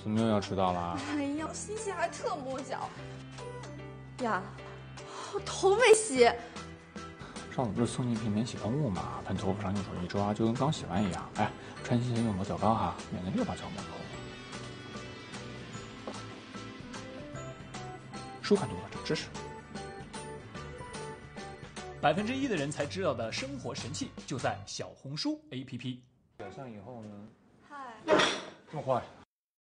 怎么又要迟到了？ 哎呀，心情还特摸脚。呀，我头没洗。 上次不是送你一瓶免洗喷雾吗？喷头发上用手一抓，就跟刚洗完一样。哎，穿新鞋用抹脚膏哈，免得又把脚磨破。书看多了长知识。 1%的人才知道的生活神器就在小红书 APP。 改善以后呢？ 嗨， 这么快？